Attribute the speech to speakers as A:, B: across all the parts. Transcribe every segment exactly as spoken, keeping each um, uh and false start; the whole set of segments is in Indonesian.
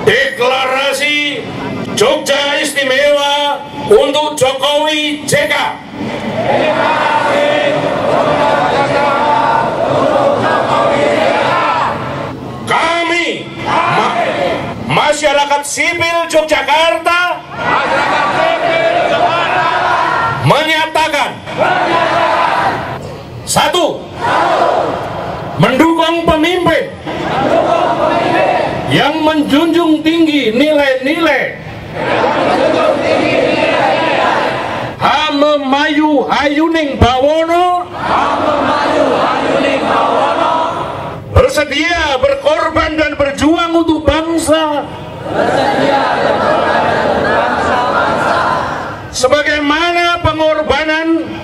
A: Deklarasi Jogja Istimewa untuk Jokowi J K. Kami ma masyarakat sipil Yogyakarta menyatakan satu, mendukung pemimpin yang menjunjung tinggi nilai-nilai Hamemayu Hayuning Bawono, bersedia berkorban dan berjuang untuk bangsa, sebagaimana pengorbanan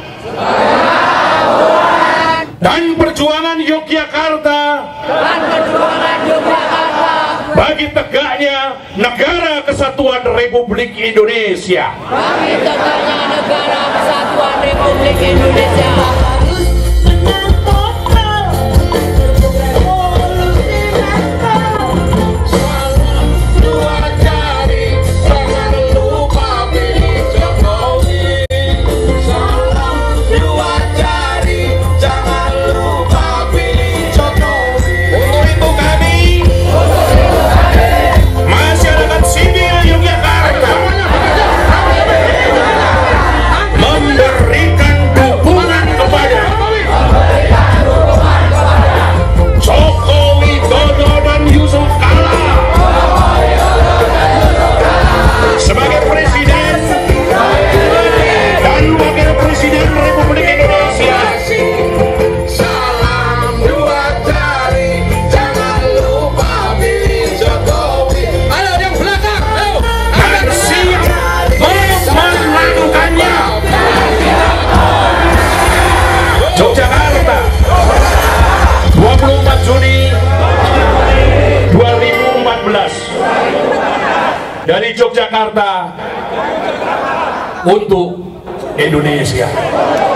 A: dan perjuangan Yogyakarta bagi tegaknya negara kesatuan Republik Indonesia.
B: Bagi tegaknya negara kesatuan Republik Indonesia.
A: Yogyakarta, dua puluh empat Juni dua ribu empat belas, dari Yogyakarta untuk Indonesia.